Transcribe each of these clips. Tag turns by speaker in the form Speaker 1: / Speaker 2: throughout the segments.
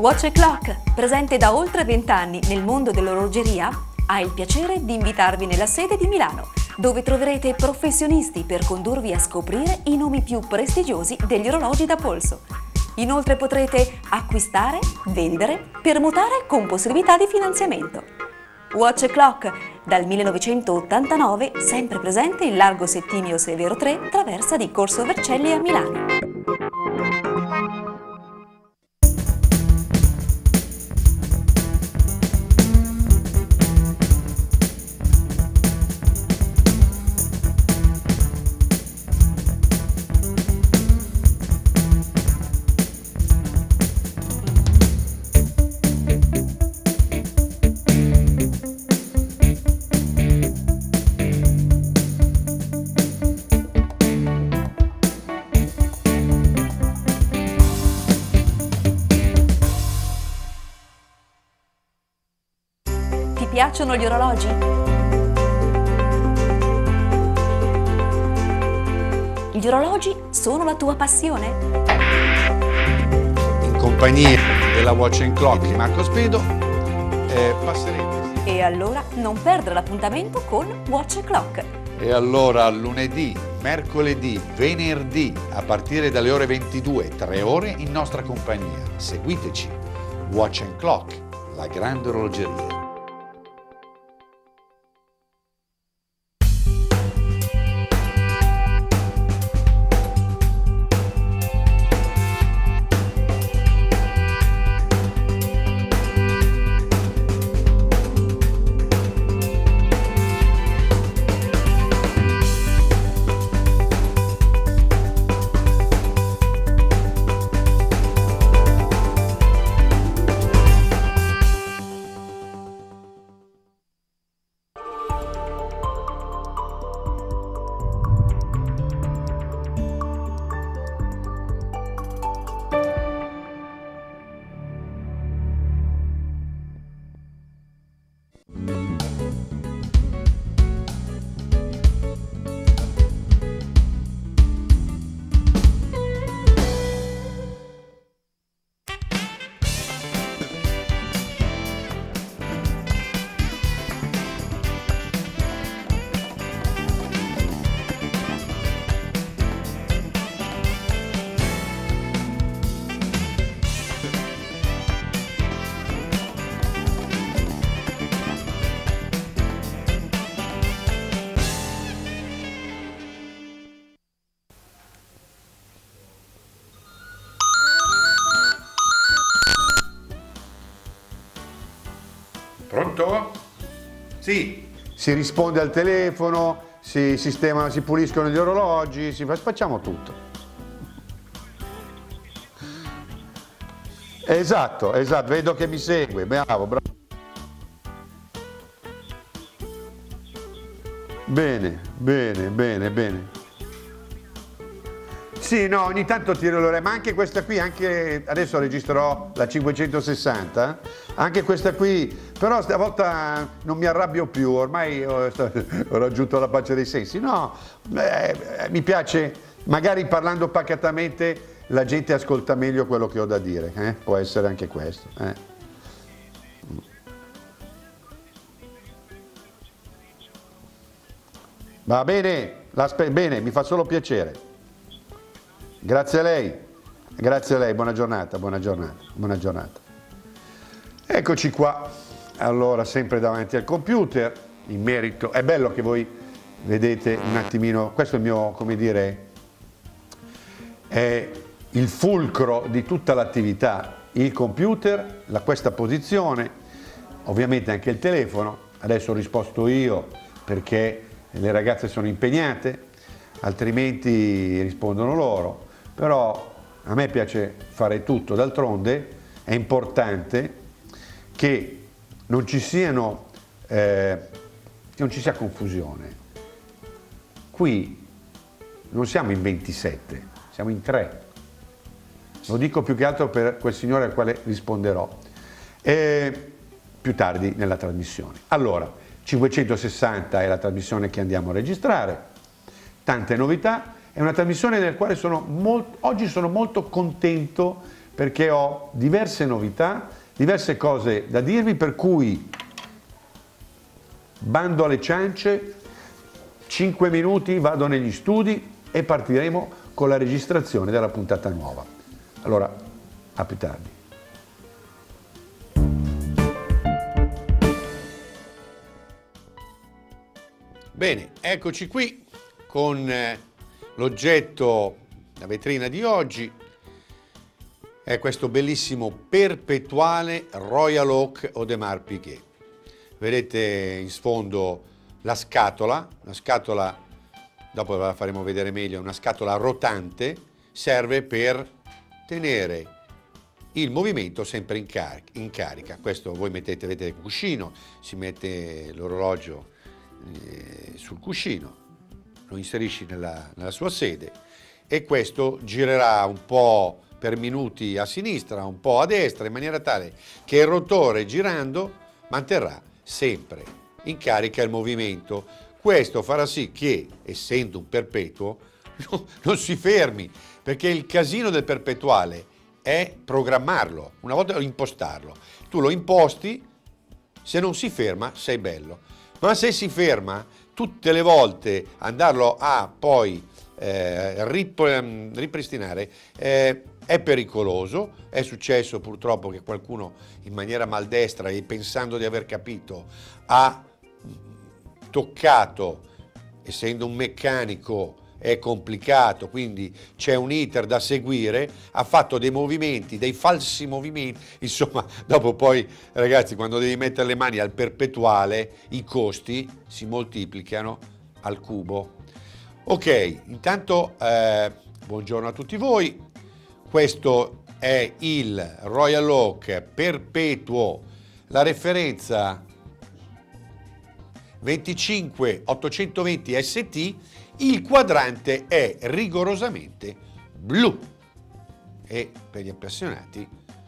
Speaker 1: Watch Clock, presente da oltre 20 anni nel mondo dell'orologeria, ha il piacere di invitarvi nella sede di Milano, dove troverete professionisti per condurvi a scoprire i nomi più prestigiosi degli orologi da polso. Inoltre potrete acquistare, vendere, permutare con possibilità di finanziamento. Watch Clock, dal 1989, sempre presente in largo Settimio Severo 3, traversa di Corso Vercelli a Milano. Ti piacciono gli orologi? Gli orologi sono la tua passione?
Speaker 2: In compagnia della Watch Clock di Marco Spedo passeremo.
Speaker 1: E allora non perdere l'appuntamento con Watch Clock.
Speaker 2: E allora lunedì, mercoledì, venerdì, a partire dalle ore 22, 3 ore in nostra compagnia. Seguiteci. Watch Clock, la grande orologeria. Pronto? Sì.
Speaker 3: Si risponde al telefono, si sistemano, si puliscono gli orologi, facciamo tutto. Esatto, vedo che mi segue, bravo. Bene. Sì, no, ogni tanto tiro l'orecchio, ma anche questa qui, anche adesso registrerò la 560, anche questa qui, però stavolta non mi arrabbio più, ormai ho raggiunto la pace dei sensi. No, mi piace, magari parlando pacatamente la gente ascolta meglio quello che ho da dire, può essere anche questo. Va bene, bene, mi fa solo piacere. Grazie a lei, buona giornata. Eccoci qua, allora sempre davanti al computer, in merito, è bello che voi vedete un attimino, questo è il mio, come dire, è il fulcro di tutta l'attività, il computer, questa posizione, ovviamente anche il telefono, adesso ho risposto io perché le ragazze sono impegnate, altrimenti rispondono loro. Però a me piace fare tutto, d'altronde è importante che non ci sia confusione. Qui non siamo in 27, siamo in 3. Lo dico più che altro per quel signore al quale risponderò più tardi nella trasmissione. Allora, 560 è la trasmissione che andiamo a registrare, tante novità. È una trasmissione nel quale oggi sono molto contento perché ho diverse novità, diverse cose da dirvi, per cui bando alle ciance, 5 minuti, vado negli studi e partiremo con la registrazione della puntata nuova. Allora, a più tardi. Bene, eccoci qui con l'oggetto, la vetrina di oggi, è questo bellissimo perpetuale Royal Oak Audemars Piguet. Vedete in sfondo la scatola, dopo ve la faremo vedere meglio, è una scatola rotante, serve per tenere il movimento sempre in carica. Questo voi mettete, vedete il cuscino, si mette l'orologio sul cuscino, lo inserisci nella sua sede e questo girerà un po' per minuti a sinistra, un po' a destra, in maniera tale che il rotore girando manterrà sempre in carica il movimento. Questo farà sì che, essendo un perpetuo, non si fermi, perché il casino del perpetuale è programmarlo, una volta impostarlo. Tu lo imposti, se non si ferma sei bello. Ma se si ferma, tutte le volte andarlo a poi ripristinare è pericoloso. È successo purtroppo che qualcuno in maniera maldestra e pensando di aver capito ha toccato, essendo un meccanico è complicato, quindi c'è un iter da seguire, ha fatto dei movimenti, dei falsi movimenti, insomma, dopo poi, ragazzi, quando devi mettere le mani al perpetuale, i costi si moltiplicano al cubo. Ok, intanto buongiorno a tutti voi, questo è il Royal Oak Perpetuo, la referenza 25820 ST, il quadrante è rigorosamente blu e per gli appassionati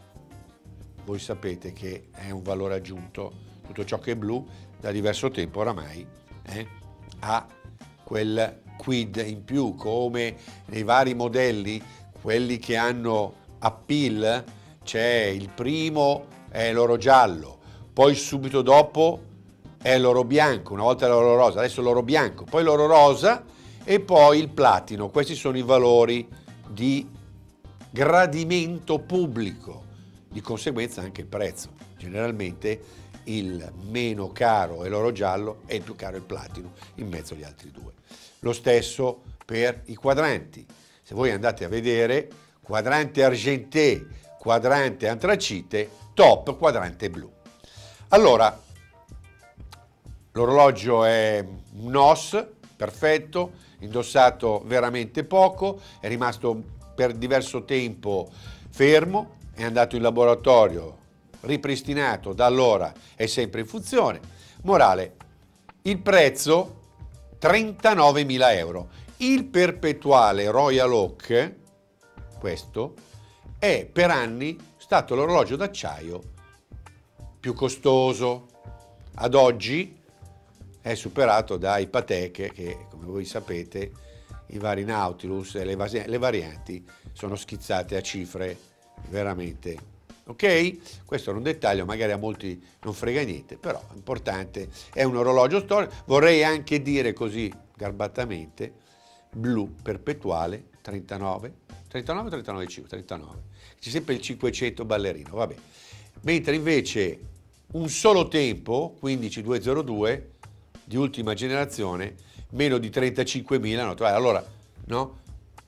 Speaker 3: voi sapete che è un valore aggiunto, tutto ciò che è blu da diverso tempo oramai ha quel quid in più, come nei vari modelli, quelli che hanno appeal, c'è il primo è l'oro giallo, poi subito dopo è l'oro bianco, una volta l'oro rosa, adesso l'oro bianco, poi l'oro rosa e poi il platino. Questi sono i valori di gradimento pubblico, di conseguenza anche il prezzo. Generalmente il meno caro è l'oro giallo e il più caro è il platino, in mezzo agli altri due. Lo stesso per i quadranti. Se voi andate a vedere, quadrante argenté, quadrante antracite, top quadrante blu. Allora, l'orologio è un OS, perfetto, indossato veramente poco, è rimasto per diverso tempo fermo, è andato in laboratorio, ripristinato, da allora è sempre in funzione. Morale, il prezzo 39.000 euro. Il perpetuale Royal Oak, questo, è per anni stato l'orologio d'acciaio più costoso. Ad oggi è superato dai Patek che, come voi sapete, i vari Nautilus e le varianti sono schizzate a cifre veramente. Ok? Questo è un dettaglio, magari a molti non frega niente, però è importante, è un orologio storico. Vorrei anche dire così garbatamente, blu perpetuale 39, 39, c'è sempre il 500 ballerino, vabbè. Mentre invece un solo tempo, 15202, di ultima generazione, meno di 35.000, allora, no?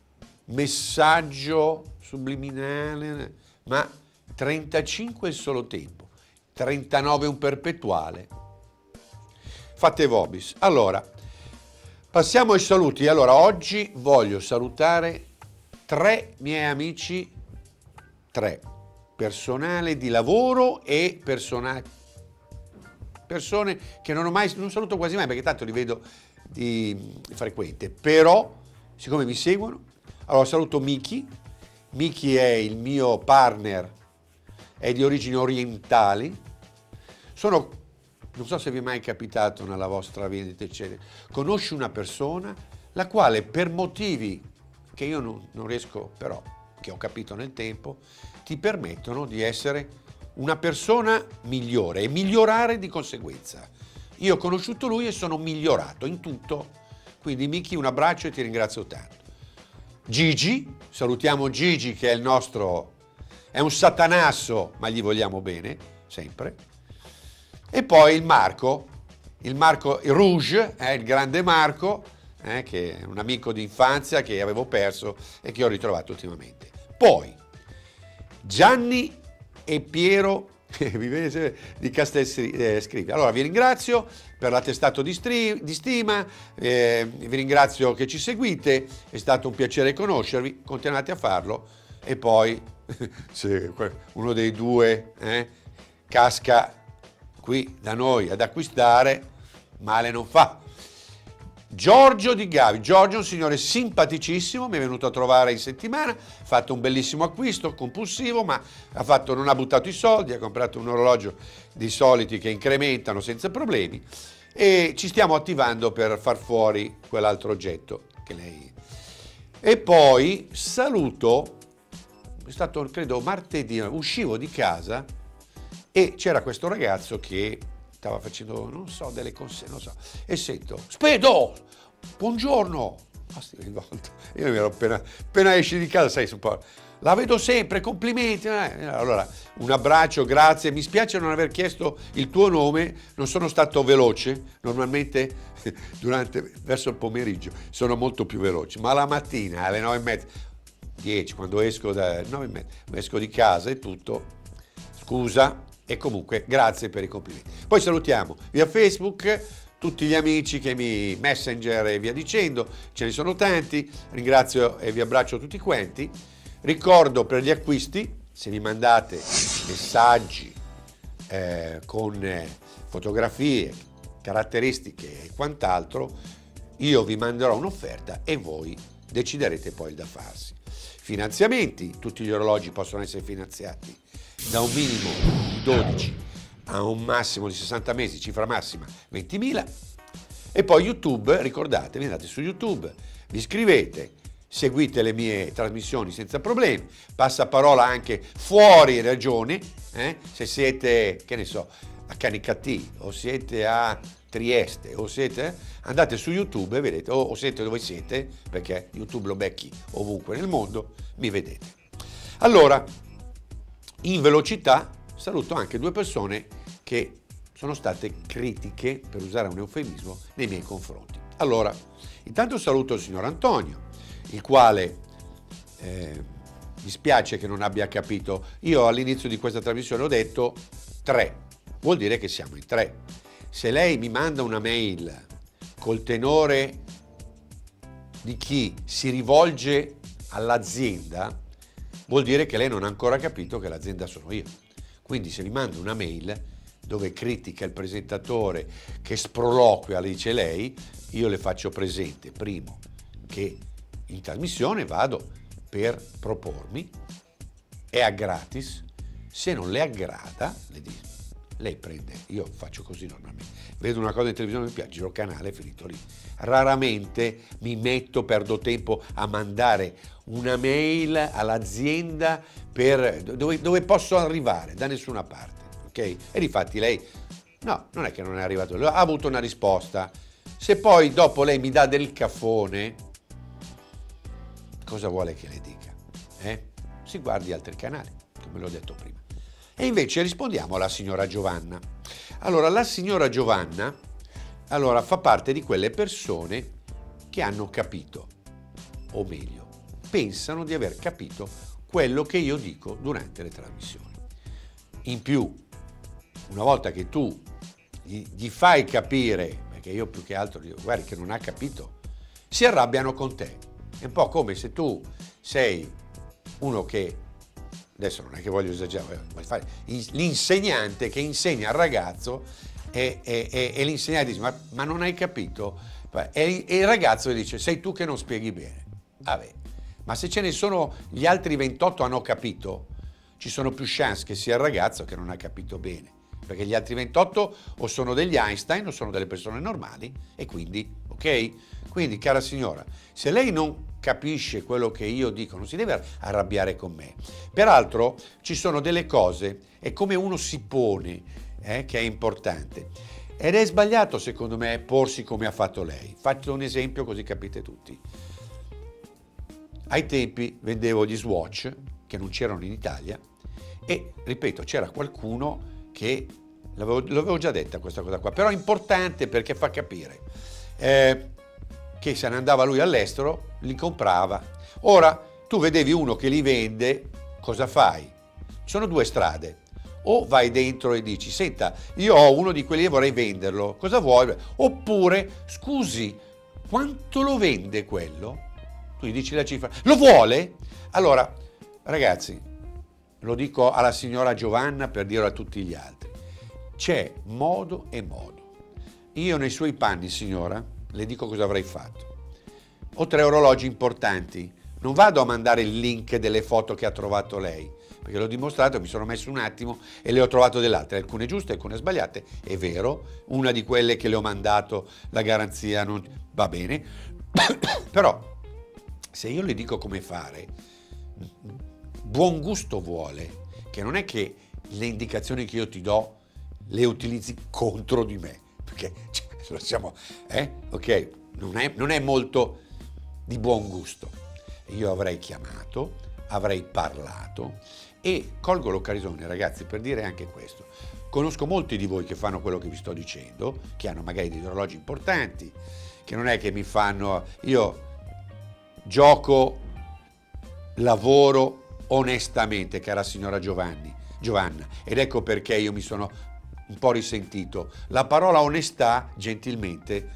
Speaker 3: Messaggio subliminale, ma 35 il solo tempo, 39 un perpetuale. Fate vobis. Allora, passiamo ai saluti. Allora, oggi voglio salutare 3 miei amici, 3, personale di lavoro e persone che non saluto quasi mai perché tanto li vedo di frequente, però siccome mi seguono, allora saluto Miki. Miki è il mio partner, è di origini orientali, non so se vi è mai capitato nella vostra vita, eccetera, conosci una persona la quale per motivi che io non riesco però
Speaker 4: che ho capito nel tempo, ti permettono di essere una persona migliore e migliorare di conseguenza. Io ho conosciuto lui e sono migliorato in tutto, quindi Miki, un abbraccio e ti ringrazio tanto. Gigi, salutiamo Gigi che è il nostro, è un satanasso, ma gli vogliamo bene, sempre. E poi il Marco, il Rouge, il grande Marco, che è un amico di infanzia che avevo perso e che ho ritrovato ultimamente. Poi Gianni e Piero di Castel scrive: allora vi ringrazio per l'attestato di stima, vi ringrazio che ci seguite, è stato un piacere conoscervi, continuate a farlo. E poi se uno dei due casca qui da noi ad acquistare, male non fa. Giorgio Di Gavi. Giorgio è un signore simpaticissimo, mi è venuto a trovare in settimana, ha fatto un bellissimo acquisto compulsivo, ma non ha buttato i soldi, ha comprato un orologio di soliti che incrementano senza problemi e ci stiamo attivando per far fuori quell'altro oggetto che lei. E poi saluto, è stato credo martedì, uscivo di casa e c'era questo ragazzo che stava facendo, non so, delle consegne, non so, e sento: Spedo, buongiorno. Io mi ero appena esci di casa, sai, la vedo sempre, complimenti. Allora, un abbraccio, grazie. Mi spiace non aver chiesto il tuo nome, non sono stato veloce, normalmente verso il pomeriggio sono molto più veloce, ma la mattina alle 9:30, 10, quando esco da 9:30, esco di casa e tutto, scusa. E comunque grazie per i complimenti. Poi salutiamo via Facebook tutti gli amici che mi messenger e via dicendo, ce ne sono tanti, ringrazio e vi abbraccio tutti quanti. Ricordo per gli acquisti, se mi mandate messaggi con fotografie, caratteristiche e quant'altro, io vi manderò un'offerta e voi deciderete poi il da farsi. Finanziamenti, tutti gli orologi possono essere finanziati da un minimo di 12 a un massimo di 60 mesi, cifra massima 20.000. E poi YouTube, ricordatevi, andate su YouTube, vi iscrivete, seguite le mie trasmissioni senza problemi, passaparola anche fuori regione, se siete, che ne so, a Canicattì o siete a Trieste o siete, andate su YouTube e vedete, o siete dove siete, perché YouTube lo becchi ovunque nel mondo, mi vedete. Allora, in velocità saluto anche due persone che sono state critiche, per usare un eufemismo, nei miei confronti. Allora, intanto saluto il signor Antonio, il quale mi spiace che non abbia capito. Io all'inizio di questa trasmissione ho detto 3, vuol dire che siamo in 3. Se lei mi manda una mail col tenore di chi si rivolge all'azienda, vuol dire che lei non ha ancora capito che l'azienda sono io. Quindi se mi manda una mail dove critica il presentatore, che sproloquia, le dice lei, io le faccio presente, primo, che in trasmissione vado per propormi, è a gratis, se non le aggrada, le dice, lei prende, io faccio così normalmente, vedo una cosa in televisione, mi piace, giro canale, è finito lì. Raramente mi metto, perdo tempo a mandare una mail all'azienda dove posso arrivare, da nessuna parte, ok? E difatti lei, no, non è che non è arrivato, ha avuto una risposta. Se poi dopo lei mi dà del caffone, cosa vuole che le dica? Si guardi altri canali, come l'ho detto prima. E invece rispondiamo alla signora Giovanna. Allora, la signora Giovanna fa parte di quelle persone che hanno capito, o meglio, pensano di aver capito quello che io dico durante le trasmissioni. In più, una volta che tu gli fai capire, perché io più che altro dico, guarda che non ha capito, si arrabbiano con te. È un po' come se tu sei uno che, adesso non è che voglio esagerare, l'insegnante che insegna al ragazzo e l'insegnante dice ma non hai capito? E il ragazzo dice sei tu che non spieghi bene. Vabbè, ma se ce ne sono gli altri 28 hanno capito, ci sono più chance che sia il ragazzo che non ha capito bene, perché gli altri 28 o sono degli Einstein o sono delle persone normali e quindi ok. ok? Quindi, cara signora, se lei non capisce quello che io dico, non si deve arrabbiare con me. Peraltro ci sono delle cose, è come uno si pone, che è importante. Ed è sbagliato, secondo me, porsi come ha fatto lei. Faccio un esempio così capite tutti. Ai tempi vendevo gli Swatch, che non c'erano in Italia, e, ripeto, c'era qualcuno che, l'avevo già detta questa cosa qua, però è importante perché fa capire che se ne andava lui all'estero, li comprava. Ora, tu vedevi uno che li vende, cosa fai? Ci sono due strade. O vai dentro e dici, senta, io ho uno di quelli e vorrei venderlo, cosa vuoi? Oppure, scusi, quanto lo vende quello? Tu gli dici la cifra, lo vuole? Allora, ragazzi, lo dico alla signora Giovanna per dirlo a tutti gli altri, c'è modo e modo. Io nei suoi panni, signora, le dico cosa avrei fatto. Ho 3 orologi importanti, non vado a mandare il link delle foto che ha trovato lei, perché l'ho dimostrato, mi sono messo un attimo e le ho trovato delle altre, alcune giuste, alcune sbagliate, è vero, una di quelle che le ho mandato la garanzia non va bene, però se io le dico come fare, buon gusto vuole, che non è che le indicazioni che io ti do le utilizzi contro di me, perché siamo, ok, non è molto di buon gusto. Io avrei chiamato, avrei parlato e colgo l'occasione, ragazzi, per dire anche questo. Conosco molti di voi che fanno quello che vi sto dicendo, che hanno magari degli orologi importanti, che non è che mi fanno... Io gioco, lavoro onestamente, cara signora Giovanna, ed ecco perché io mi sono un po' risentito. La parola onestà, gentilmente,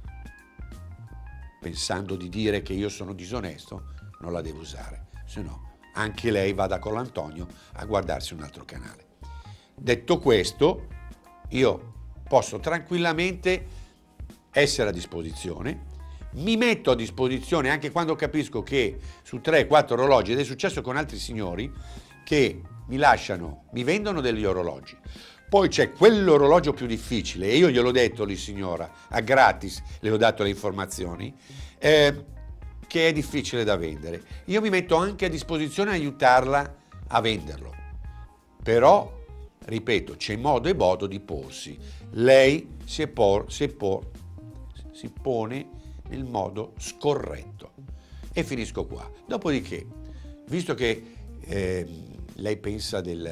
Speaker 4: pensando di dire che io sono disonesto, non la devo usare, se no anche lei vada con l'Antonio a guardarsi un altro canale. Detto questo, io posso tranquillamente essere a disposizione, mi metto a disposizione anche quando capisco che su 3-4 orologi, ed è successo con altri signori, che mi lasciano, mi vendono degli orologi, poi c'è quell'orologio più difficile, e io gliel'ho detto lì signora, a gratis le ho dato le informazioni, che è difficile da vendere. Io mi metto anche a disposizione a aiutarla a venderlo, però, ripeto, c'è modo e modo di porsi. Lei si pone nel modo scorretto. E finisco qua. Dopodiché, visto che lei pensa di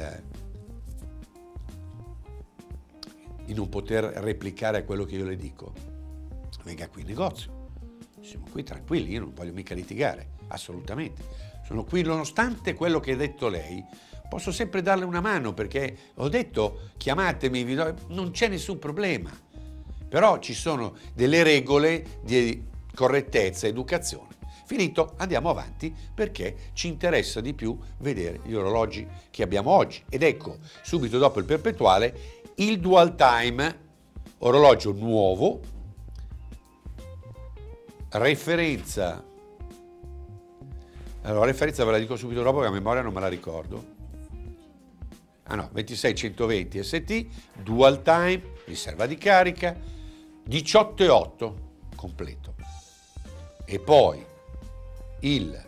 Speaker 4: non poter replicare a quello che io le dico, venga qui in negozio. Siamo qui tranquilli, io non voglio mica litigare, assolutamente. Sono qui nonostante quello che ha detto lei, posso sempre darle una mano perché ho detto chiamatemi, non c'è nessun problema. Però ci sono delle regole di correttezza, educazione. Finito, andiamo avanti perché ci interessa di più vedere gli orologi che abbiamo oggi. Ed ecco, subito dopo il perpetuale, il Dual Time, orologio nuovo, referenza. Allora, referenza ve la dico subito dopo, che a memoria non me la ricordo. Ah no, 26120 ST, Dual Time, riserva di carica, 18,8 completo. E poi il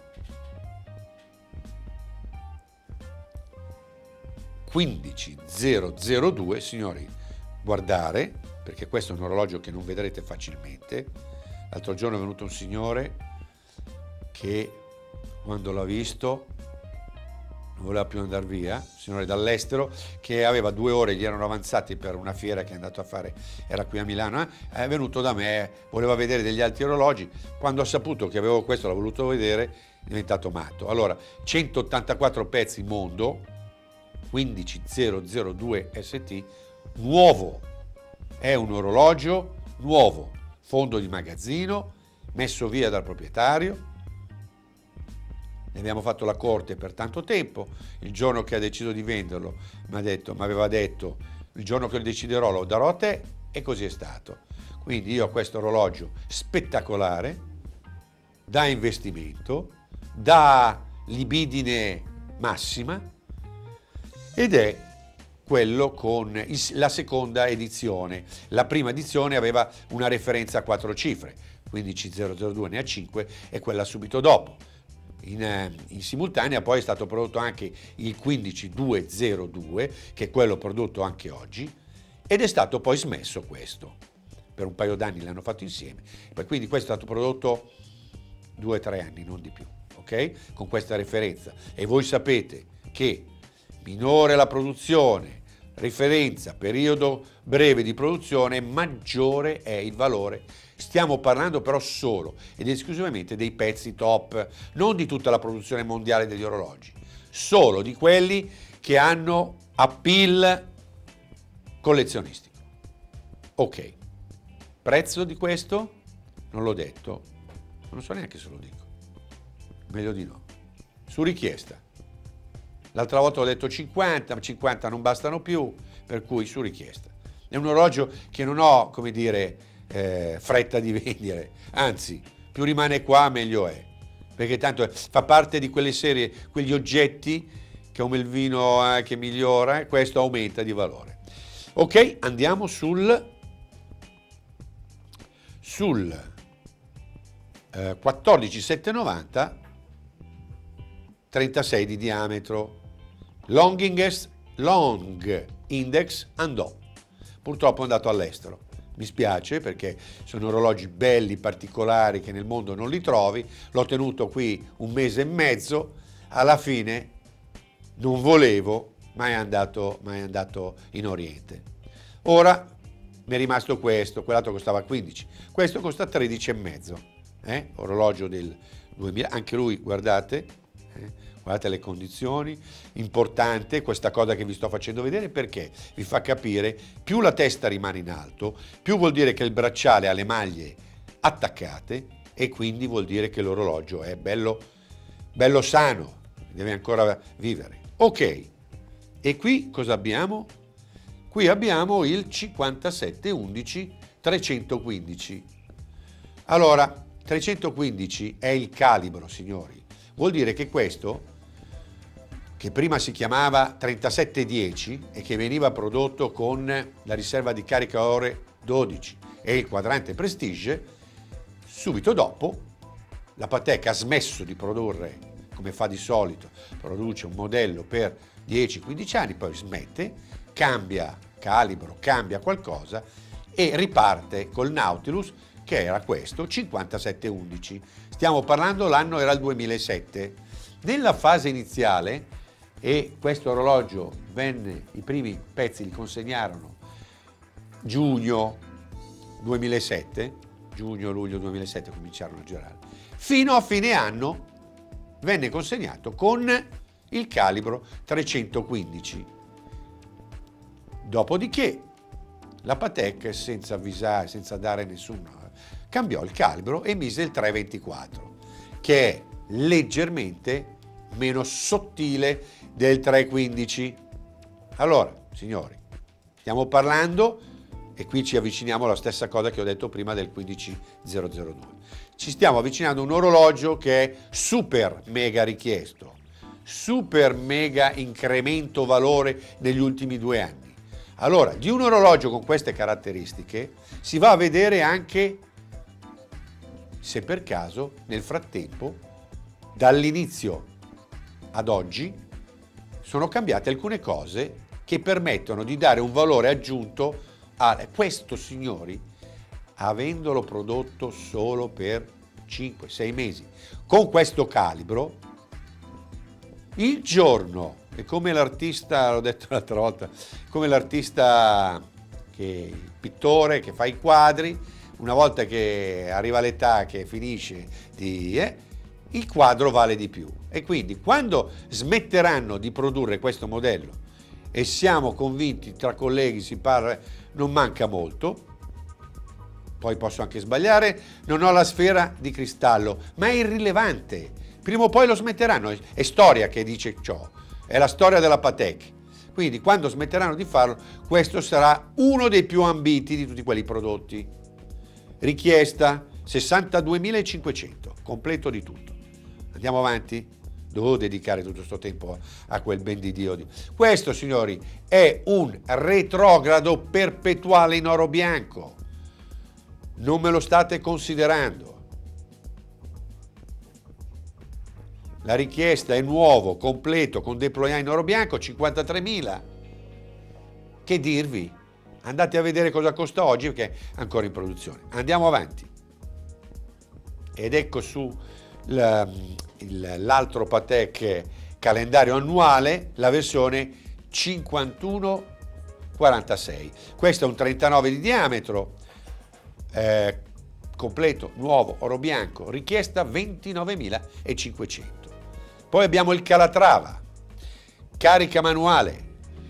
Speaker 4: 15002, signori, guardare, perché questo è un orologio che non vedrete facilmente. L'altro giorno è venuto un signore che quando l'ha visto non voleva più andare via, signore dall'estero, che aveva 2 ore, gli erano avanzati per una fiera che è andato a fare, era qui a Milano, è venuto da me, voleva vedere degli altri orologi, quando ha saputo che avevo questo, l'ha voluto vedere, è diventato matto. Allora, 184 pezzi mondo, 15002 ST, nuovo, è un orologio nuovo, fondo di magazzino, messo via dal proprietario. Ne abbiamo fatto la corte per tanto tempo. Il giorno che ha deciso di venderlo mi aveva detto il giorno che lo deciderò lo darò a te, e così è stato. Quindi io ho questo orologio spettacolare, da investimento, da libidine massima, ed è quello con la seconda edizione. La prima edizione aveva una referenza a 4 cifre, 15002 ne ha 5 e quella subito dopo. In simultanea poi è stato prodotto anche il 15202, che è quello prodotto anche oggi, ed è stato poi smesso questo. Per un paio d'anni l'hanno fatto insieme, quindi questo è stato prodotto 2 o 3 anni, non di più, ok? Con questa referenza. E voi sapete che minore la produzione, referenza, periodo breve di produzione, maggiore è il valore. Stiamo parlando però solo ed esclusivamente dei pezzi top, non di tutta la produzione mondiale degli orologi, solo di quelli che hanno appeal collezionistico. Ok, prezzo di questo? Non l'ho detto, non so neanche se lo dico, meglio di no, su richiesta. L'altra volta ho detto 50, ma 50 non bastano più, per cui su richiesta. È un orologio che non ho, come dire, fretta di vendere, anzi, più rimane qua meglio è, perché tanto fa parte di quelle serie, quegli oggetti che come il vino che migliora, questo aumenta di valore. Ok, andiamo sul 14790, 36 di diametro, long index andò, purtroppo è andato all'estero. Mi spiace perché sono orologi belli, particolari, che nel mondo non li trovi. L'ho tenuto qui 1 mese e mezzo, alla fine non volevo, ma è andato in Oriente. Ora mi è rimasto questo, quell'altro costava 15, questo costa 13,5, orologio del 2000, anche lui guardate, guardate le condizioni, importante questa cosa che vi sto facendo vedere perché vi fa capire, più la testa rimane in alto, più vuol dire che il bracciale ha le maglie attaccate e quindi vuol dire che l'orologio è bello sano, deve ancora vivere. Ok, e qui cosa abbiamo? Qui abbiamo il 5711 315. Allora, 315 è il calibro, signori. Vuol dire che questo, che prima si chiamava 3710 e che veniva prodotto con la riserva di carica ore 12 e il quadrante Prestige, subito dopo la Patek ha smesso di produrre, come fa di solito, produce un modello per 10-15 anni, poi smette, cambia calibro, cambia qualcosa e riparte col Nautilus, che era questo, 5711. Stiamo parlando, l'anno era il 2007. Nella fase iniziale, e questo orologio venne, i primi pezzi li consegnarono giugno 2007, giugno-luglio 2007 cominciarono a girare, fino a fine anno venne consegnato con il calibro 315. Dopodiché la Patek, senza avvisare, senza dare nessuno, cambiò il calibro e mise il 324, che è leggermente meno sottile del 315. Allora, signori, stiamo parlando, e qui ci avviciniamo alla stessa cosa che ho detto prima del 15002. Ci stiamo avvicinando a un orologio che è super mega richiesto, super mega incremento valore negli ultimi 2 anni. Allora, di un orologio con queste caratteristiche si va a vedere anche se per caso nel frattempo, dall'inizio ad oggi, sono cambiate alcune cose che permettono di dare un valore aggiunto a questo, signori, avendolo prodotto solo per 5-6 mesi. Con questo calibro, il giorno, è come l'artista, l'ho detto l'altra volta, come l'artista, il pittore che fa i quadri, una volta che arriva l'età che finisce il quadro vale di più. E quindi quando smetteranno di produrre questo modello, e siamo convinti tra colleghi, si parla, non manca molto, poi posso anche sbagliare, non ho la sfera di cristallo, ma è irrilevante. Prima o poi lo smetteranno, è storia che dice ciò, è la storia della Patek. Quindi quando smetteranno di farlo, questo sarà uno dei più ambiti di tutti quelli prodotti. Richiesta 62.500, completo di tutto. Andiamo avanti? dovevo dedicare tutto questo tempo a quel ben di Dio. Questo, signori, è un retrogrado perpetuale in oro bianco. Non me lo state considerando. La richiesta è nuovo, completo, con deployant in oro bianco, 53.000. Che dirvi? Andate a vedere cosa costa oggi, perché è ancora in produzione. Andiamo avanti. Ed ecco su l'altro Patek calendario annuale, la versione 5146. Questo è un 39 di diametro, completo, nuovo, oro bianco, richiesta 29.500. Poi abbiamo il Calatrava, carica manuale.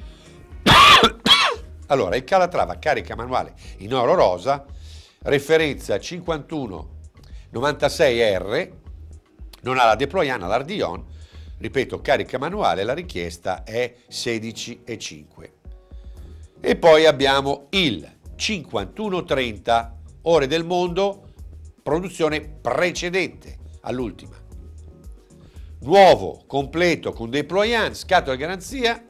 Speaker 4: Allora, il Calatrava carica manuale in oro rosa, referenza 5196R, non ha la deployant, ha l'Ardillon, ripeto, carica manuale, la richiesta è 16,5. E poi abbiamo il 5130, ore del mondo, produzione precedente all'ultima. Nuovo, completo, con deployant, scatola di garanzia,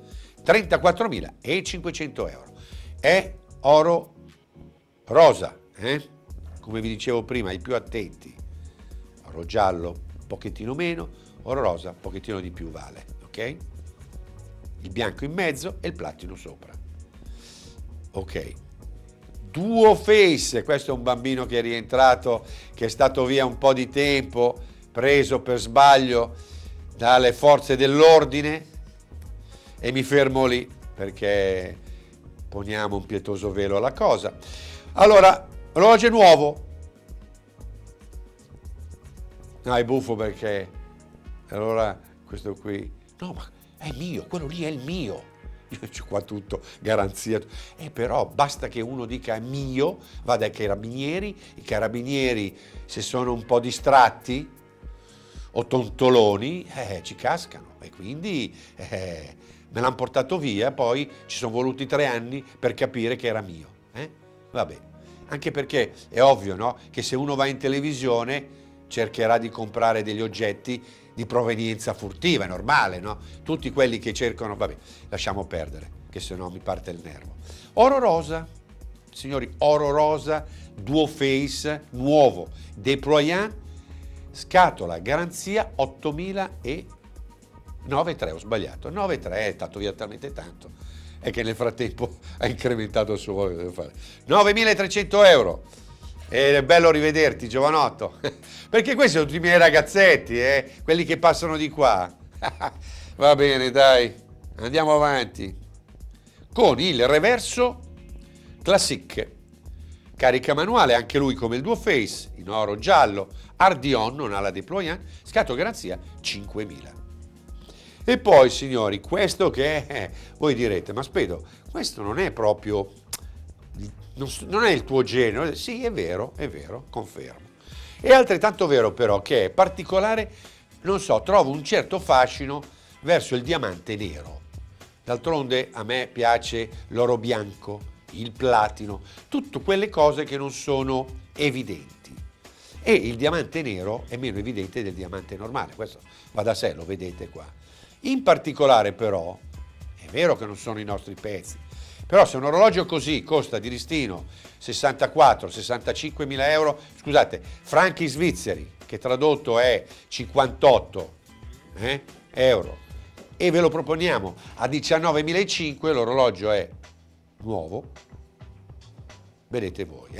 Speaker 4: 34.500 euro. È oro rosa, come vi dicevo prima, i più attenti. Oro giallo, un pochettino meno, oro rosa, un pochettino di più vale, ok? Il bianco in mezzo e il platino sopra. Ok. Duo Face, questo è un bambino che è rientrato, che è stato via un po' di tempo, preso per sbaglio dalle forze dell'ordine, e mi fermo lì perché poniamo un pietoso velo alla cosa. Allora, orologio nuovo. No, è buffo perché allora questo qui, no, ma è mio, quello lì è il mio. Io c'ho qua tutto, garanzia. Però basta che uno dica è mio, vada ai carabinieri, i carabinieri se sono un po' distratti o tontoloni, ci cascano, e quindi me l'hanno portato via, poi ci sono voluti 3 anni per capire che era mio. Vabbè, anche perché è ovvio, no? Che se uno va in televisione cercherà di comprare degli oggetti di provenienza furtiva, è normale, no? Tutti quelli che cercano, vabbè, lasciamo perdere, che se no mi parte il nervo. Oro rosa, signori, oro rosa, Duo Face, nuovo, deployant, scatola, garanzia 8.093, ho sbagliato, 9,3 è stato via talmente tanto, è che nel frattempo ha incrementato il suo valore, devo fare 9.300 euro. Ed è bello rivederti, giovanotto, perché questi sono tutti i miei ragazzetti, quelli che passano di qua. Va bene, dai, andiamo avanti. Con il reverso Classic, carica manuale, anche lui come il Duo Face, in oro giallo, Ardillon, non ha la deployant, scatola garanzia 5.000. E poi, signori, questo che è, voi direte, ma Spedo, questo non è proprio... non è il tuo genere. Sì, è vero, confermo. È altrettanto vero però che è particolare, non so, trovo un certo fascino verso il diamante nero. D'altronde a me piace l'oro bianco, il platino, tutte quelle cose che non sono evidenti. E il diamante nero è meno evidente del diamante normale, questo va da sé, lo vedete qua. In particolare però, è vero che non sono i nostri pezzi, però se un orologio così costa di listino 64-65 mila euro, scusate, franchi svizzeri, che tradotto è 58 euro, e ve lo proponiamo a 19.500, l'orologio è nuovo, vedete voi,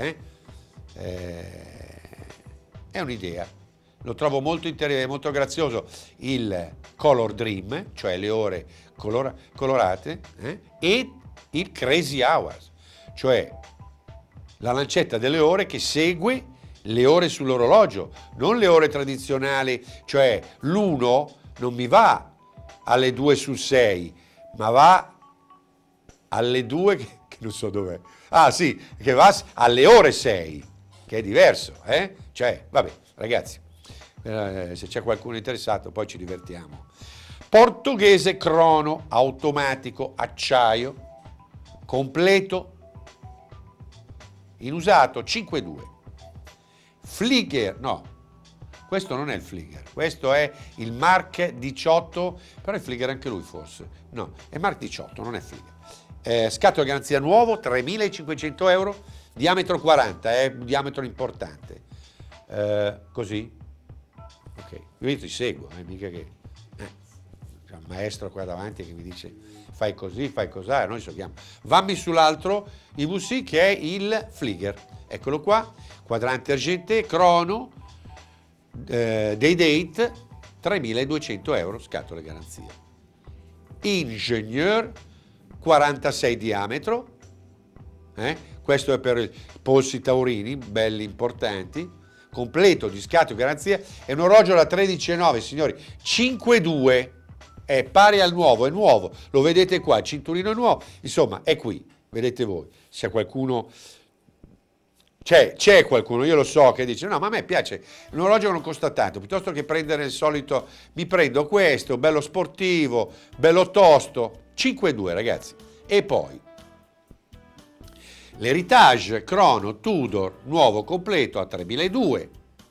Speaker 4: è un'idea. Lo trovo molto interessante, molto grazioso il Color Dream, cioè le ore colorate, e il Crazy Hours, cioè la lancetta delle ore che segue le ore sull'orologio, non le ore tradizionali, cioè l'1 non mi va alle 2/6, ma va alle 2 che non so dov'è. Ah sì, che va alle ore 6, che è diverso, Cioè, vabbè, ragazzi, se c'è qualcuno interessato poi ci divertiamo. Portoghese crono, automatico, acciaio, completo, in usato 5.2. Flieger, no, questo non è il Flieger, questo è il Mark 18, però è Flieger anche lui forse, no, è Mark 18, non è Flieger. Scatto di garanzia nuovo, 3.500 euro, diametro 40, è un diametro importante. Così? Ok, io ti seguo, mica che... c'è un maestro qua davanti che mi dice fai così, fai cos'ha, noi seguiamo. Vammi sull'altro IWC che è il Flieger, eccolo qua, quadrante argenteo, crono, dei date, 3.200 euro, scatole garanzia. Ingenieur, 46 diametro, questo è per i polsi taurini, belli importanti, completo di scatto garanzia, è un orologio da 13,9 signori, 5,2, è pari al nuovo, è nuovo, lo vedete qua, cinturino nuovo, insomma è qui, vedete voi, se qualcuno... C'è qualcuno, io lo so, che dice no, ma a me piace un orologio che non costa tanto, piuttosto che prendere il solito, mi prendo questo, bello sportivo, bello tosto, 5,2 ragazzi. E poi l'Heritage Chrono Tudor nuovo completo a 3.200,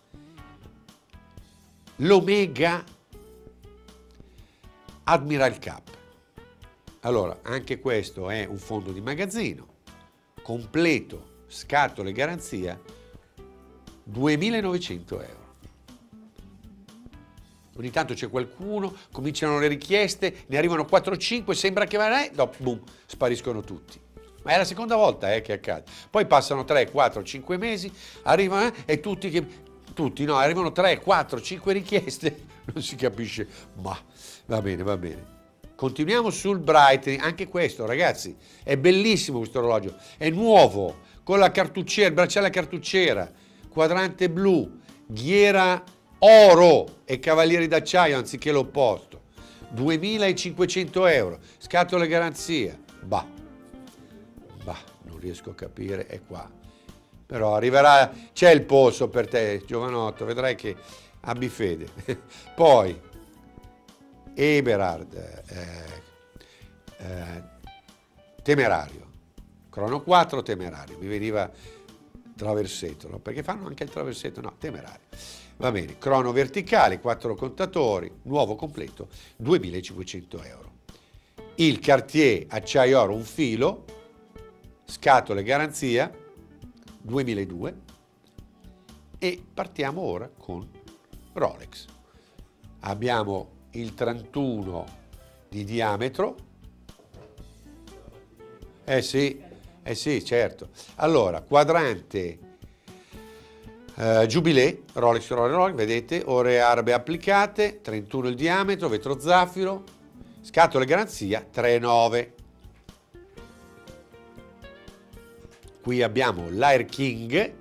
Speaker 4: l'Omega Admiral Cup. Allora, anche questo è un fondo di magazzino, completo, scatole garanzia, 2.900 euro. Ogni tanto c'è qualcuno, cominciano le richieste, ne arrivano 4-5, sembra che dopo, boom, spariscono tutti. Ma è la seconda volta che accade. Poi passano 3, 4, 5 mesi, arrivano e tutti no, arrivano 3, 4, 5 richieste, non si capisce, ma va bene, va bene. Continuiamo sul Breitling, anche questo ragazzi, è bellissimo questo orologio, è nuovo, con la cartucciera, il bracciale a cartucciera, quadrante blu, ghiera oro e cavalieri d'acciaio anziché l'opposto, 2.500 euro, scatole garanzia, bah, non riesco a capire, è qua, però arriverà, c'è il polso per te giovanotto, vedrai che abbi fede. Poi Eberhard, Temerario, Crono 4 Temerario, mi veniva traversetto, no? Perché fanno anche il traversetto, no, Temerario. Va bene, crono verticale, 4 contatori, nuovo completo, 2.500 euro. Il Cartier acciaio oro un filo, scatole garanzia, 2.200, e partiamo ora con Rolex. Abbiamo il 31 di diametro, sì, certo. Allora, quadrante Jubilee, Rolex, vedete, ore arabe applicate, 31 il diametro, vetro zaffiro, scatole garanzia, 3,9. Qui abbiamo l'Air King,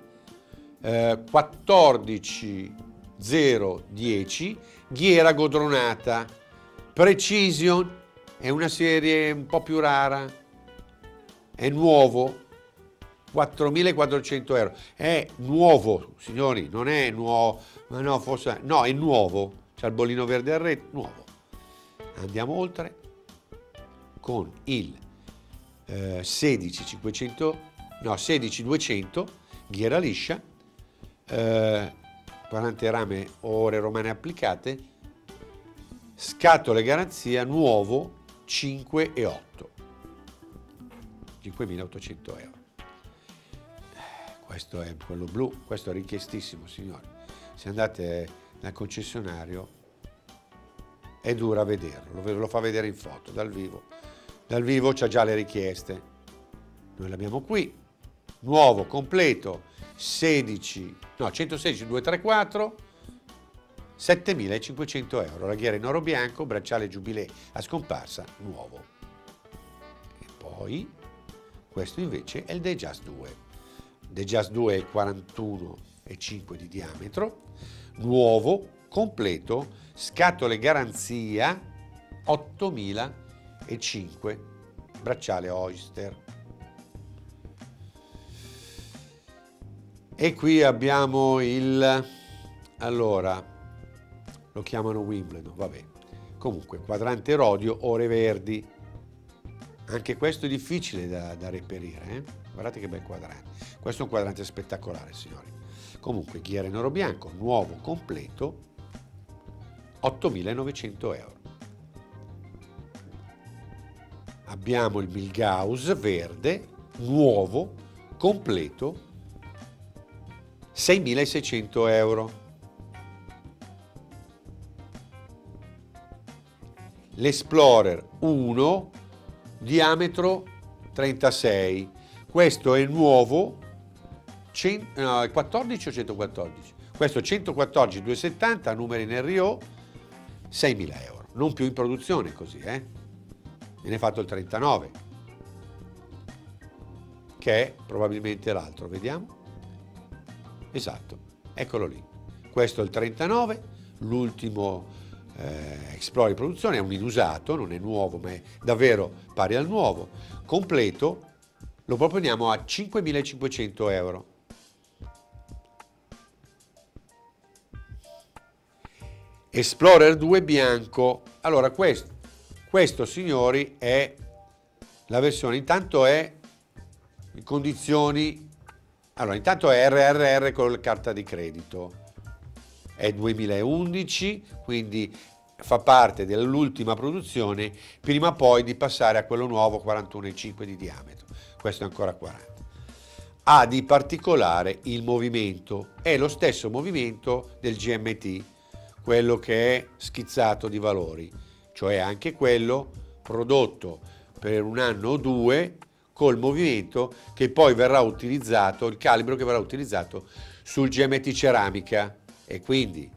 Speaker 4: 14.010, ghiera godronata, Precision, è una serie un po' più rara, è nuovo, 4.400 euro, è nuovo signori, non è nuovo, ma no, forse, no, è nuovo, c'è il bollino verde al retro, nuovo. Andiamo oltre con il 16.200, ghiera liscia, 40 rame ore romane applicate, scatole garanzia nuovo, 5,8. 5.800 euro. Questo è quello blu, questo è richiestissimo signori. Se andate dal concessionario è dura a vederlo, lo fa vedere in foto, dal vivo c'ha già le richieste. Noi l'abbiamo qui, nuovo, completo, 116 234, 7.500 euro. La ghiera in oro bianco, bracciale Jubilee a scomparsa, nuovo. E poi questo invece è il Datejust 2. Datejust 2 è 41,5 di diametro, nuovo, completo, scatole garanzia 8.005, bracciale Oyster. E qui abbiamo allora, lo chiamano Wimbledon, vabbè. Comunque, quadrante rodio, ore verdi. Anche questo è difficile da reperire, Guardate che bel quadrante. Questo è un quadrante spettacolare, signori. Comunque ghiera in oro bianco, nuovo, completo, 8.900 euro. Abbiamo il Milgauss verde, nuovo, completo, 6.600 euro. L'Explorer 1, diametro 36. Questo è nuovo, 14 o 114? Questo 114 270, numeri in RO, 6.000 euro. Non più in produzione così, Viene fatto il 39, che è probabilmente l'altro, vediamo. Esatto, eccolo lì. Questo è il 39, l'ultimo Explorer di produzione, è un inusato, non è nuovo, ma è davvero pari al nuovo. Completo, lo proponiamo a 5.500 euro. Explorer 2 bianco. Allora, questo signori è la versione, intanto è in condizioni, allora intanto è RRR con la carta di credito, è 2011, quindi fa parte dell'ultima produzione, prima poi di passare a quello nuovo 41,5 di diametro, questo è ancora 40. Ha di particolare il movimento, è lo stesso movimento del GMT, quello che è schizzato di valori, cioè anche quello prodotto per un anno o due col movimento che poi verrà utilizzato, il calibro che verrà utilizzato sul GMT ceramica, e quindi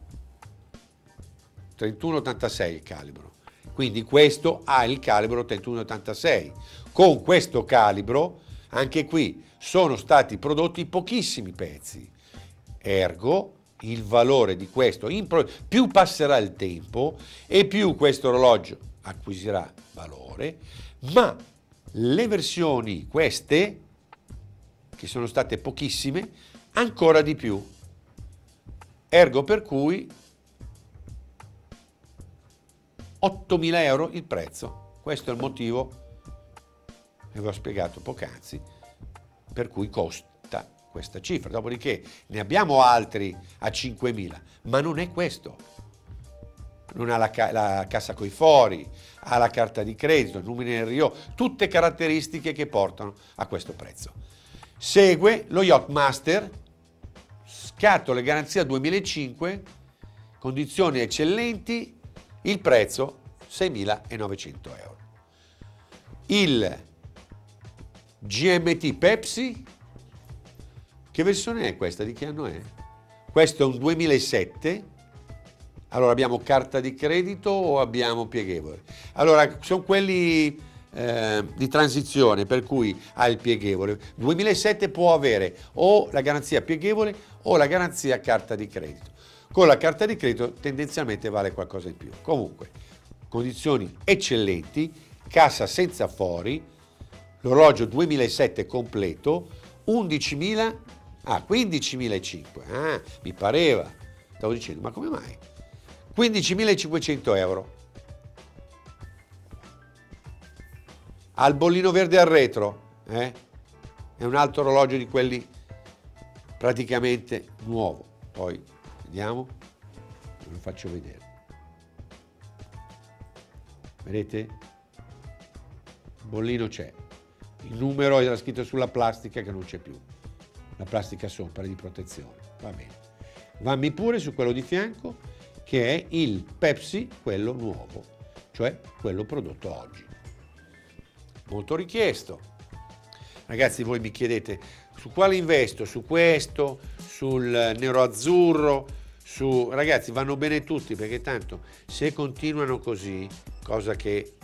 Speaker 4: 3186 il calibro. Quindi questo ha il calibro 3186. Con questo calibro, anche qui, sono stati prodotti pochissimi pezzi. Ergo, il valore di questo, più passerà il tempo e più questo orologio acquisirà valore, ma le versioni queste, che sono state pochissime, ancora di più. Ergo per cui 8.000 euro il prezzo. Questo è il motivo che vi ho spiegato poc'anzi, per cui costa questa cifra. Dopodiché ne abbiamo altri a 5.000, ma non è questo. Non ha la cassa coi fori, ha la carta di credito, il numero in RO, tutte caratteristiche che portano a questo prezzo. Segue lo Yachtmaster, scatole garanzia 2005, condizioni eccellenti, il prezzo 6.900 euro. Il GMT Pepsi, che versione è questa? Di che anno è? Questo è un 2007. Allora abbiamo carta di credito o abbiamo pieghevole? Allora sono quelli di transizione, per cui ha il pieghevole. 2007 può avere o la garanzia pieghevole o la garanzia carta di credito. Con la carta di credito tendenzialmente vale qualcosa in più. Comunque, condizioni eccellenti, cassa senza fori, l'orologio 2007 completo, 15.500, mi pareva, stavo dicendo, ma come mai? 15.500 euro. Al bollino verde al retro, è un altro orologio di quelli praticamente nuovo. Poi vediamo, ve lo faccio vedere. Vedete? Il bollino c'è, il numero era scritto sulla plastica che non c'è più, la plastica sopra di protezione, va bene. Vammi pure su quello di fianco, che è il Pepsi, quello nuovo, cioè quello prodotto oggi. Molto richiesto. Ragazzi, voi mi chiedete su quale investo, su questo, sul nero azzurro, ragazzi, vanno bene tutti, perché tanto se continuano così, cosa che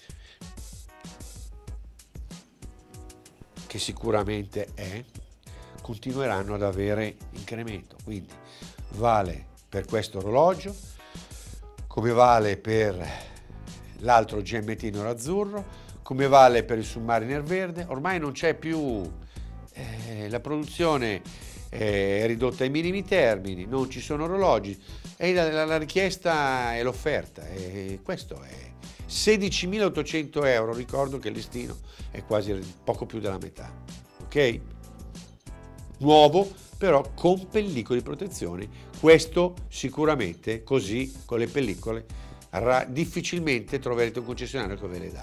Speaker 4: sicuramente continueranno ad avere incremento. Quindi vale per questo orologio, come vale per l'altro GMT nero azzurro, come vale per il Submariner verde. Ormai non c'è più, la produzione è ridotta ai minimi termini, non ci sono orologi, e la richiesta è l'offerta, e questo è 16.800 euro. Ricordo che il listino è quasi poco più della metà, ok? Nuovo, però con pellicole di protezione. Questo sicuramente, così con le pellicole difficilmente troverete un concessionario che ve le dà,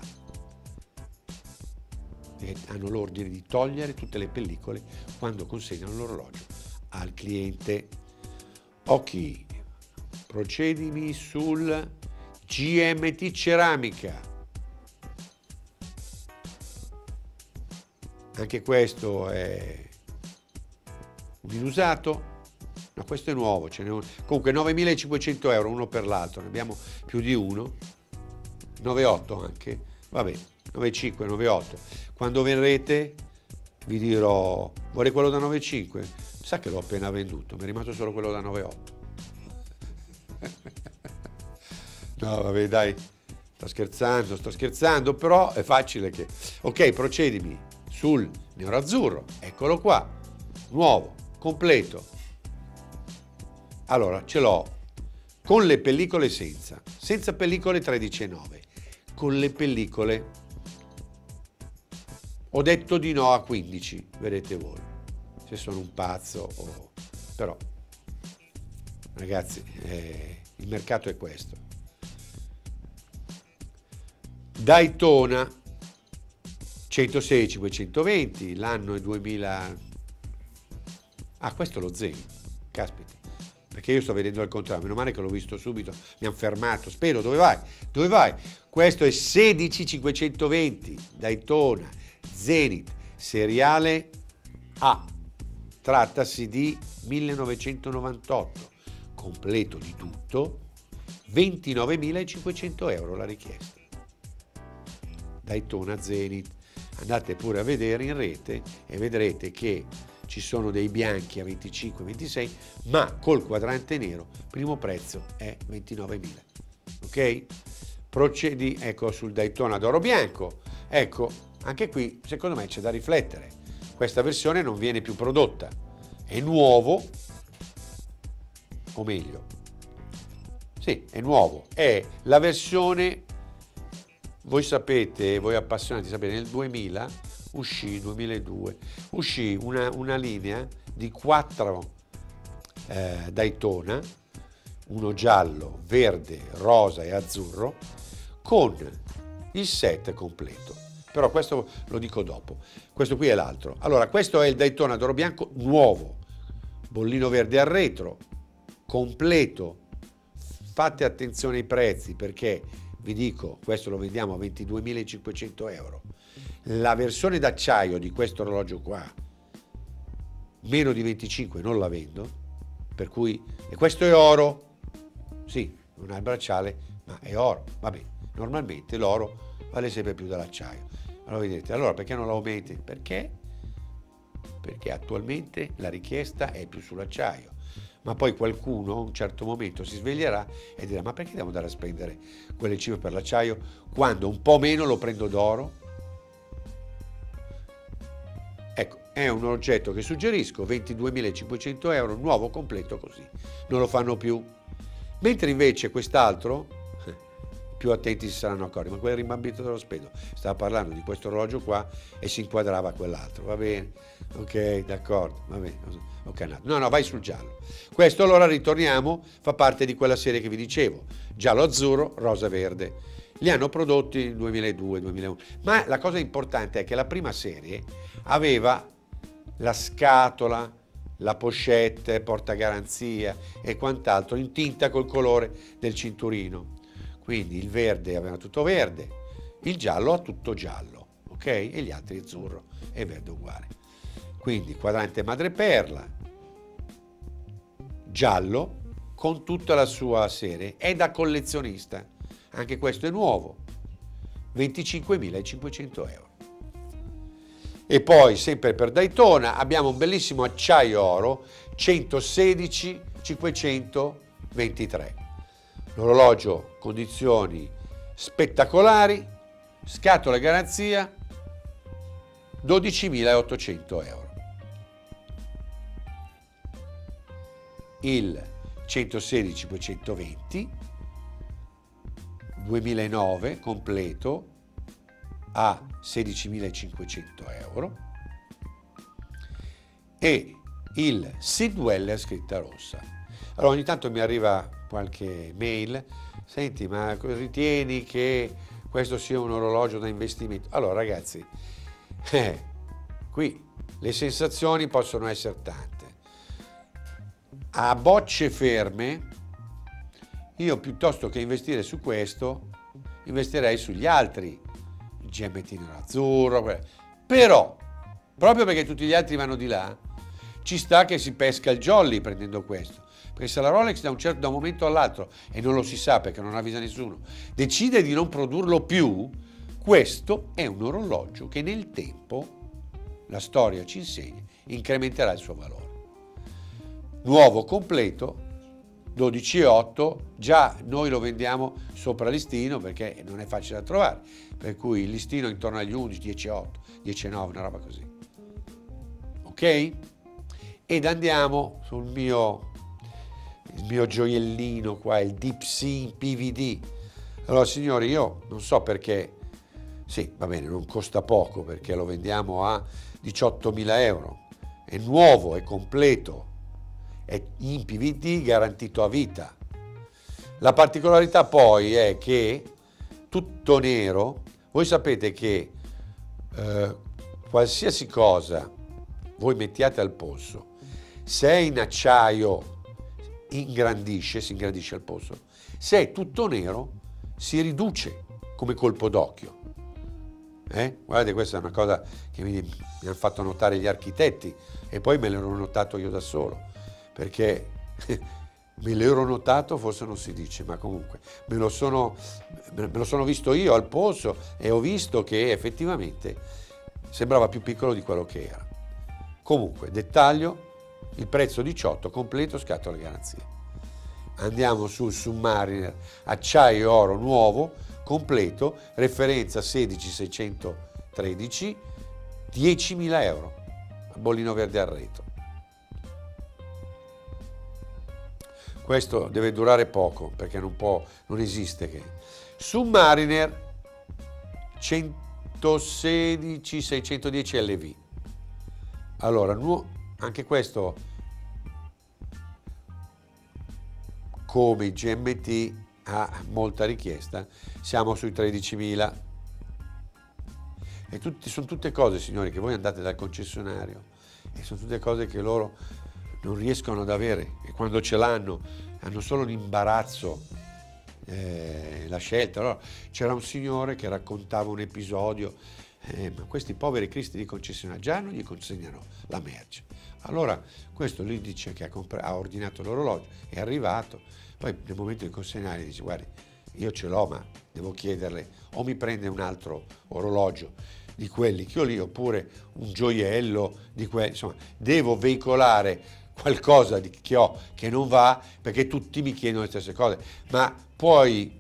Speaker 4: e hanno l'ordine di togliere tutte le pellicole quando consegnano l'orologio al cliente. Ok, procedimi sul GMT ceramica. Anche questo è un inusato. No, questo è nuovo, ce n'è uno. Comunque 9.500 euro uno per l'altro, ne abbiamo più di uno, 9,8 anche, vabbè, 9,5, 9,8. Quando verrete vi dirò, vorrei quello da 9,5, sa che l'ho appena venduto, mi è rimasto solo quello da 9,8. No, vabbè, dai, sto scherzando, però è facile che... Ok, procedimi sul nero azzurro, eccolo qua, nuovo, completo. Allora, ce l'ho con le pellicole senza pellicole 13,9, con le pellicole ho detto di no a 15, vedete voi, se sono un pazzo o... però, ragazzi, il mercato è questo. Daytona 116, 520, l'anno è 2000. Ah, questo è lo Zenith, caspita, perché io sto vedendo al contrario, meno male che l'ho visto subito, mi hanno fermato, spero, dove vai? Dove vai? Questo è 16,520, Daytona Zenith, seriale A, trattasi di 1998, completo di tutto, 29.500 euro la richiesta. Daytona Zenith, andate pure a vedere in rete e vedrete che ci sono dei bianchi a 25, 26, ma col quadrante nero, primo prezzo è 29.000. Ok? Procedi, ecco, sul Daytona d'oro bianco. Ecco, anche qui secondo me c'è da riflettere. Questa versione non viene più prodotta. È nuovo, o meglio, sì, è nuovo. È la versione, voi sapete, voi appassionati sapete, nel 2000 2002, uscì una linea di 4 Daytona, uno giallo, verde, rosa e azzurro, con il set completo. Però questo lo dico dopo. Questo qui è l'altro. Allora, questo è il Daytona d'oro bianco nuovo, bollino verde al retro, completo. Fate attenzione ai prezzi, perché vi dico, questo lo vendiamo a 22.500 euro. La versione d'acciaio di questo orologio qua, meno di 25 non la vendo, per cui, e questo è oro, sì, non ha il bracciale, ma è oro, vabbè, normalmente l'oro vale sempre più dell'acciaio. Allora vedete, allora perché non lo aumenti? Perché attualmente la richiesta è più sull'acciaio, ma poi qualcuno a un certo momento si sveglierà e dirà: ma perché devo andare a spendere quelle cifre per l'acciaio quando un po' meno lo prendo d'oro? Ecco, è un oggetto che suggerisco, 22.500 euro, nuovo completo, così non lo fanno più. Mentre invece quest'altro, più attenti si saranno accorti, ma quel rimbambito dello spedo, stava parlando di questo orologio qua e si inquadrava a quell'altro, va bene? Ok, d'accordo, va bene, ok, no, vai sul giallo. Questo allora, ritorniamo, fa parte di quella serie che vi dicevo, giallo azzurro, rosa verde. Li hanno prodotti nel 2002, 2001, ma la cosa importante è che la prima serie aveva la scatola, la pochette, portagaranzia e quant'altro in tinta col colore del cinturino. Quindi il verde aveva tutto verde, il giallo ha tutto giallo, ok? E gli altri azzurro e verde uguale. Quindi quadrante madreperla, giallo, con tutta la sua serie, è da collezionista. Anche questo è nuovo, 25.500 euro. E poi, sempre per Daytona, abbiamo un bellissimo acciaio oro, 116 523. L'orologio, condizioni spettacolari, scatola garanzia, 12.800 euro. Il 116 520 2009 completo a 16.500 euro e il Sidwell scritta rossa. Allora ogni tanto mi arriva qualche mail, senti, ma ritieni che questo sia un orologio da investimento? Allora ragazzi, qui le sensazioni possono essere tante. A bocce ferme, io piuttosto che investire su questo, investirei sugli altri, il GMT nerazzurro, però, proprio perché tutti gli altri vanno di là, ci sta che si pesca il jolly prendendo questo. Perché se la Rolex da un momento all'altro, e non lo si sa perché non avvisa nessuno, decide di non produrlo più, questo è un orologio che nel tempo, la storia ci insegna, incrementerà il suo valore. Nuovo completo, 12,8, già noi lo vendiamo sopra listino perché non è facile da trovare, per cui il listino intorno agli 11, 10,8, 10,9, una roba così. Ok? Ed andiamo sul mio gioiellino qua, il Deep Sea PVD. Allora signori, io non so perché, sì, va bene, non costa poco perché lo vendiamo a 18.000 euro, è nuovo, è completo, è in PVD garantito a vita. La particolarità poi è che tutto nero, voi sapete che qualsiasi cosa voi mettiate al polso, se è in acciaio si ingrandisce il polso, se è tutto nero si riduce come colpo d'occhio. Guardate, questa è una cosa che mi hanno fatto notare gli architetti e poi me l'ero notato io da solo, perché me l'ero notato, forse non si dice, ma comunque me lo sono visto io al polso e ho visto che effettivamente sembrava più piccolo di quello che era. Comunque, dettaglio, il prezzo 18, completo, scatola garanzia. Andiamo sul Submariner, acciaio e oro nuovo, completo, referenza 16613, 10.000 euro, bollino verde al retro. Questo deve durare poco perché non esiste che. Submariner 116-610 LV. Allora, anche questo, come il GMT ha molta richiesta, siamo sui 13.000. E sono tutte cose, signori, che voi andate dal concessionario e sono tutte cose che loro non riescono ad avere, e quando ce l'hanno hanno solo l'imbarazzo, la scelta. Allora, c'era un signore che raccontava un episodio, ma questi poveri cristi di concessionario già non gli consegnano la merce. Allora questo lui dice che ha ordinato l'orologio, è arrivato, poi nel momento di consegnare dice: guardi, io ce l'ho ma devo chiederle, o mi prende un altro orologio di quelli che ho lì, oppure un gioiello di quelli, insomma devo veicolare qualcosa che ho che non va, perché tutti mi chiedono le stesse cose. Ma puoi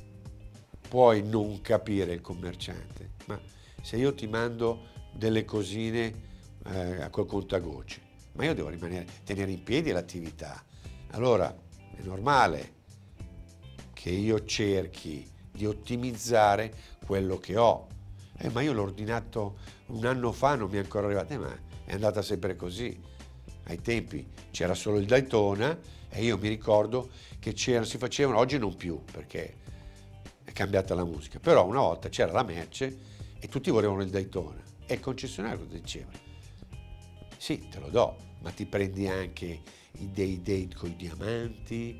Speaker 4: non capire il commerciante, ma se io ti mando delle cosine col contagocce, ma io devo tenere in piedi l'attività, allora è normale che io cerchi di ottimizzare quello che ho. Ma io l'ho ordinato un anno fa, non mi è ancora arrivato, ma è andata sempre così. Ai tempi c'era solo il Daytona e io mi ricordo che si facevano, oggi non più perché è cambiata la musica, però una volta c'era la merce e tutti volevano il Daytona e il concessionario diceva: sì, te lo do, ma ti prendi anche i date con i diamanti,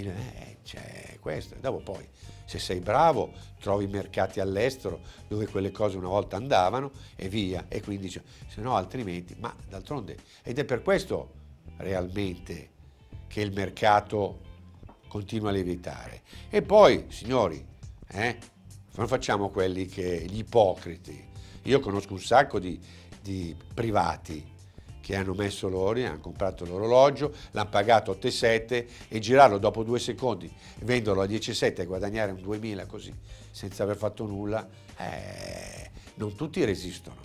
Speaker 4: c'è questo. E dopo poi, se sei bravo, trovi mercati all'estero dove quelle cose una volta andavano e via, e quindi se no altrimenti, ma d'altronde, ed è per questo realmente che il mercato continua a lievitare. E poi, signori, non facciamo gli ipocriti. Io conosco un sacco di privati che hanno messo l'oro, hanno comprato l'orologio, l'hanno pagato 8,7 e girarlo dopo 2 secondi, venderlo a 10,7 e guadagnare un 2.000 così, senza aver fatto nulla, non tutti resistono.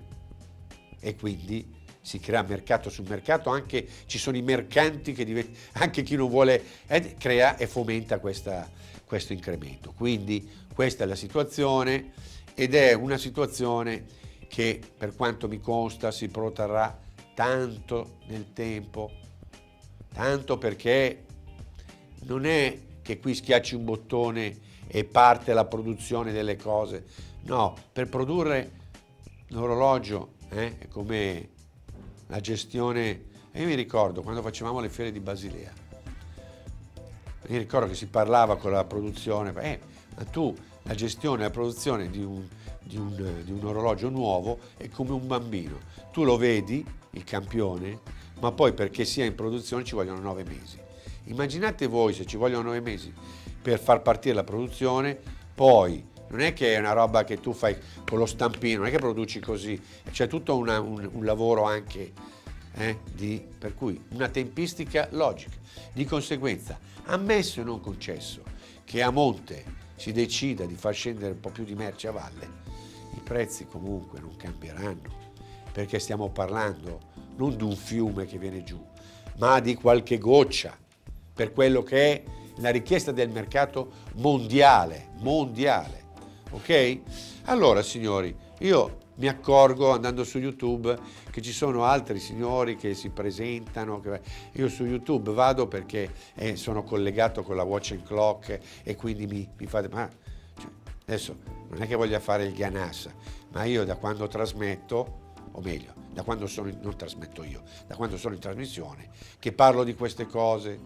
Speaker 4: E quindi si crea mercato sul mercato, anche ci sono i mercanti che anche chi non vuole, crea e fomenta questo incremento. Quindi questa è la situazione, ed è una situazione che, per quanto mi consta, si protrarrà tanto nel tempo, tanto perché non è che qui schiacci un bottone e parte la produzione delle cose. No, per produrre l'orologio è come la gestione. Io mi ricordo quando facevamo le fiere di Basilea, mi ricordo che si parlava con la produzione, ma tu la gestione, la produzione di un orologio nuovo è come un bambino. Tu lo vedi, il campione, ma poi perché sia in produzione ci vogliono 9 mesi. Immaginate voi se ci vogliono 9 mesi per far partire la produzione, poi non è che è una roba che tu fai con lo stampino, non è che produci così, c'è tutto un lavoro anche per cui una tempistica logica. Di conseguenza, ammesso e non concesso che a monte si decida di far scendere un po' più di merce a valle, i prezzi comunque non cambieranno, perché stiamo parlando non di un fiume che viene giù, ma di qualche goccia, per quello che è la richiesta del mercato mondiale, ok? Allora, signori, io mi accorgo andando su YouTube che ci sono altri signori che si presentano. Io su YouTube vado perché sono collegato con la Watch and Clock e quindi mi fate. Adesso non è che voglia fare il Ganassa, ma io da quando trasmetto, o meglio, da quando non trasmetto io, da quando sono in trasmissione, che parlo di queste cose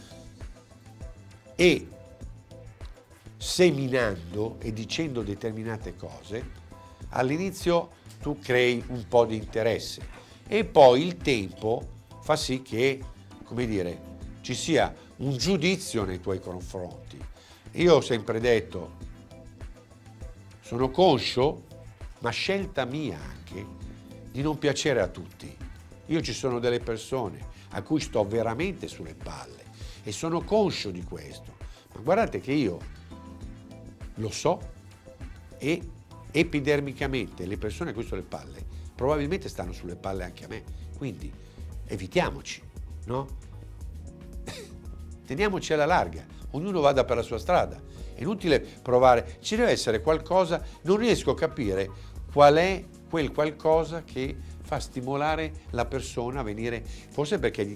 Speaker 4: e seminando e dicendo determinate cose, all'inizio tu crei un po' di interesse e poi il tempo fa sì che, come dire, ci sia un giudizio nei tuoi confronti. Io ho sempre detto, sono conscio, ma scelta mia anche, di non piacere a tutti. Io ci sono delle persone a cui sto veramente sulle palle e sono conscio di questo, ma guardate che io lo so e epidermicamente le persone a cui sto sulle palle probabilmente stanno sulle palle anche a me, quindi evitiamoci, no? Teniamoci alla larga, ognuno vada per la sua strada, è inutile provare, ci deve essere qualcosa, non riesco a capire qual è quel qualcosa che fa stimolare la persona a venire, forse perché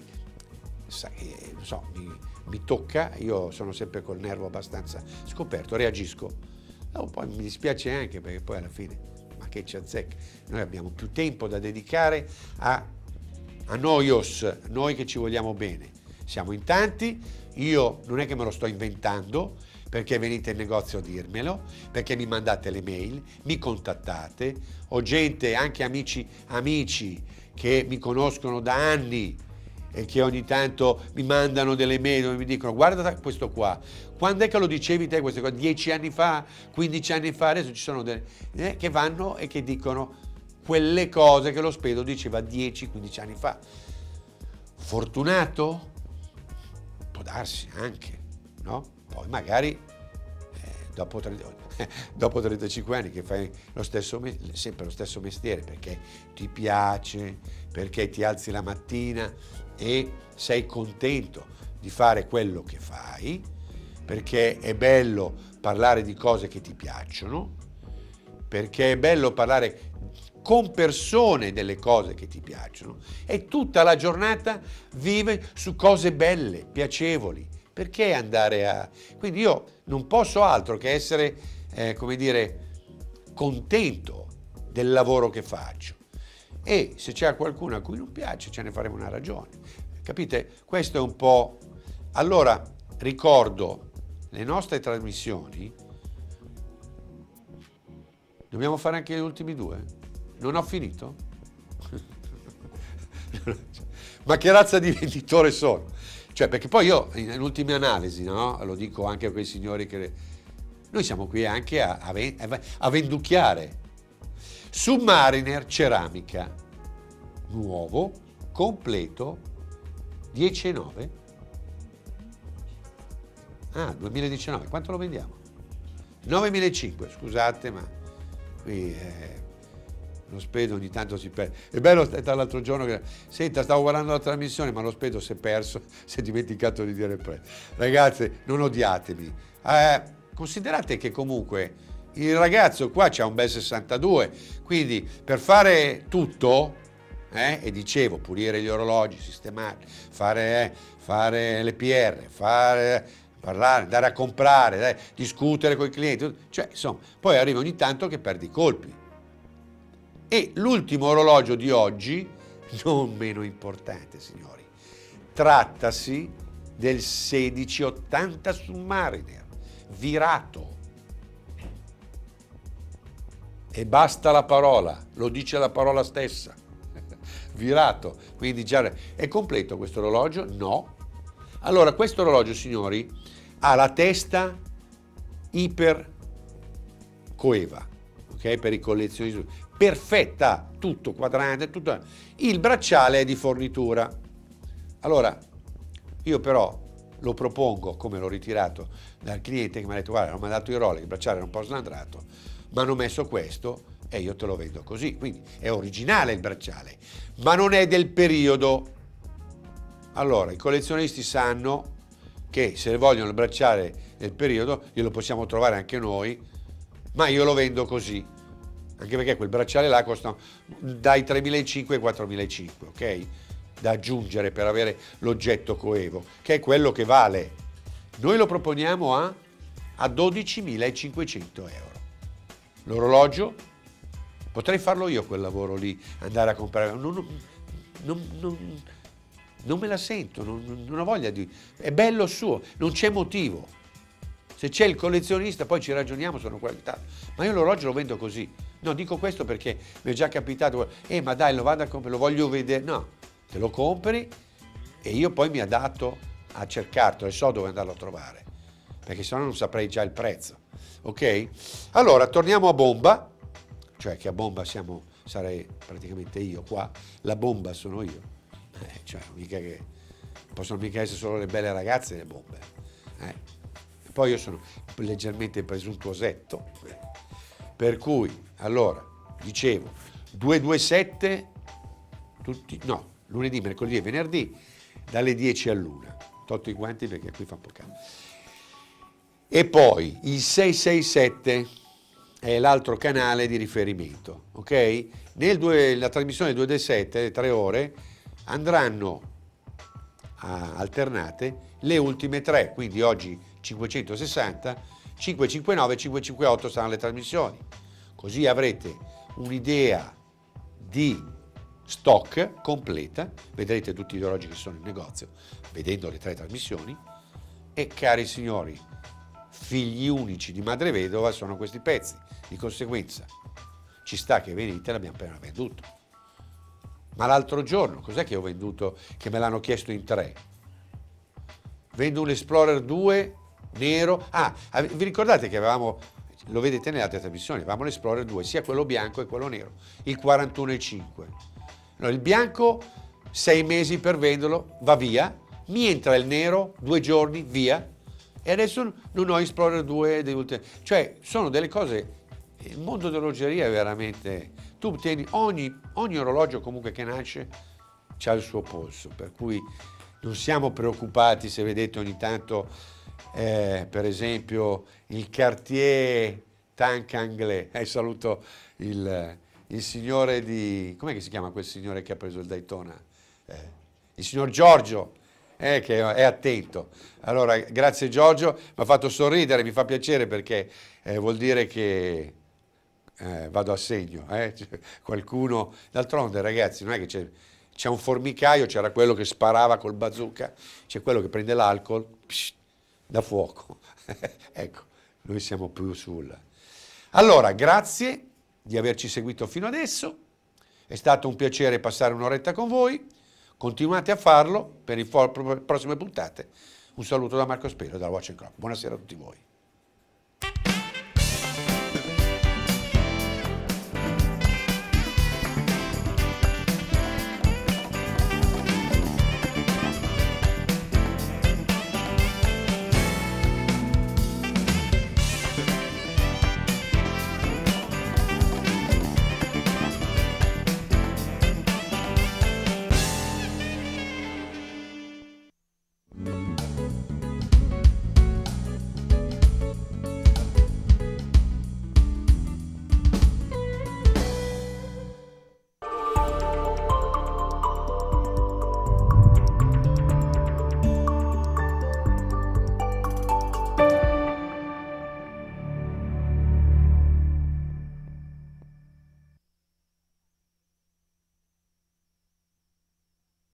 Speaker 4: mi tocca, io sono sempre col nervo abbastanza scoperto, reagisco. Poi mi dispiace anche perché poi alla fine, ma che ci azzecca, noi abbiamo più tempo da dedicare a noi che ci vogliamo bene. Siamo in tanti, io non è che me lo sto inventando, perché venite in negozio a dirmelo, perché mi mandate le mail, mi contattate, ho gente, anche amici che mi conoscono da anni e che ogni tanto mi mandano delle mail dove mi dicono guarda questo qua, quando è che lo dicevi te questo qua? 10 anni fa, 15 anni fa, adesso ci sono delle che vanno e che dicono quelle cose che lo Spedo diceva 10-15 anni fa. Fortunato? Può darsi anche, no? Poi magari dopo 35 anni che fai sempre lo stesso mestiere perché ti piace, perché ti alzi la mattina e sei contento di fare quello che fai, perché è bello parlare di cose che ti piacciono, perché è bello parlare con persone delle cose che ti piacciono e tutta la giornata vive su cose belle, piacevoli. Perché andare a... Quindi io non posso altro che essere, come dire, contento del lavoro che faccio. E se c'è qualcuno a cui non piace, ce ne faremo una ragione. Capite? Questo è un po'... Allora, ricordo, le nostre trasmissioni, dobbiamo fare anche gli ultimi 2? Non ho finito? Ma che razza di venditore sono? Cioè, perché poi io, in ultima analisi, no? Lo dico anche a quei signori che... Noi siamo qui anche a venducchiare. Submariner ceramica, nuovo, completo, 10,9. Ah, 2019, quanto lo vendiamo? 9.500, scusate, ma qui lo Spedo ogni tanto si perde. È bello l'altro giorno che senta, stavo guardando la trasmissione, ma lo Spedo si è perso, si è dimenticato di dire il prezzo. Ragazzi, non odiatemi. Considerate che comunque il ragazzo qua c'ha un bel 62, quindi per fare tutto E dicevo, pulire gli orologi, sistemare, fare le PR, parlare, andare a comprare, discutere con i clienti, cioè insomma, poi arriva ogni tanto che perdi i colpi. E l'ultimo orologio di oggi, non meno importante signori, trattasi del 1680 Submariner, virato. E basta la parola, lo dice la parola stessa, virato, quindi già è completo questo orologio? No. Allora questo orologio signori ha la testa iper coeva, ok? Per i collezionisti, perfetta, tutto quadrante, tutto. Il bracciale è di fornitura. Allora io però lo propongo, come l'ho ritirato dal cliente che mi ha detto guarda, ho mandato il Rolex, il bracciale era un po' slandrato, ma hanno messo questo e io te lo vendo così, quindi è originale il bracciale, ma non è del periodo. Allora i collezionisti sanno che se vogliono il bracciale del periodo glielo possiamo trovare anche noi, ma io lo vendo così, anche perché quel bracciale là costa dai 3.500 ai 4.500, ok? Da aggiungere per avere l'oggetto coevo, che è quello che vale. Noi lo proponiamo a 12.500 euro. L'orologio, potrei farlo io quel lavoro lì, andare a comprare, non me la sento, non ho voglia di... È bello suo, non c'è motivo. Se c'è il collezionista poi ci ragioniamo, sono qualità. Ma io l'orologio lo vendo così. No, dico questo perché mi è già capitato, ma dai, lo vado a comprare, lo voglio vedere. No, te lo compri e io poi mi adatto a cercarlo e so dove andarlo a trovare, perché sennò non saprei già il prezzo. Ok? Allora, torniamo a bomba, cioè che a bomba sarei praticamente io qua, la bomba sono io. Cioè, mica che possono mica essere solo le belle ragazze le bombe. Poi io sono leggermente presuntuosetto, per cui, allora, dicevo, 227, no, lunedì, mercoledì e venerdì, dalle 10 all'1, tolto i guanti perché qui fa un po' caldo. E poi il 667 è l'altro canale di riferimento, ok? La trasmissione 2D7, le 3 ore, andranno alternate le ultime 3, quindi oggi 560, 559 e 558 saranno le trasmissioni, così avrete un'idea di stock completa, vedrete tutti gli orologi che sono in negozio vedendo le 3 trasmissioni. E cari signori, figli unici di madre vedova sono questi pezzi, di conseguenza ci sta che venite, l'abbiamo appena venduto. Ma l'altro giorno, cos'è che ho venduto, che me l'hanno chiesto in 3? Vendo un Explorer 2 nero. Vi ricordate che avevamo, lo vedete nelle altre trasmissioni, avevamo l'Explorer 2, sia quello bianco e quello nero, il 41,5. No, il bianco 6 mesi per venderlo, va via, mi entra il nero 2 giorni, via, e adesso non ho Explorer 2, cioè sono delle cose, il mondo dell'orologeria è veramente, tu tieni ogni orologio comunque che nasce c'ha il suo polso, per cui non siamo preoccupati se vedete ogni tanto per esempio il Cartier Tank Anglais, saluto il signore di, com'è che si chiama quel signore che ha preso il Daytona? Il signor Giorgio, che è attento. Allora, grazie Giorgio, mi ha fatto sorridere, mi fa piacere perché vuol dire che vado a segno. Qualcuno, d'altronde ragazzi, non è che c'è un formicaio, c'era quello che sparava col bazooka, c'è quello che prende l'alcol, da fuoco. Ecco, noi siamo più sul... Allora, grazie di averci seguito fino adesso, è stato un piacere passare un'oretta con voi, continuate a farlo per le prossime puntate. Un saluto da Marco Spero, dalla Watch & Clock. Buonasera a tutti voi.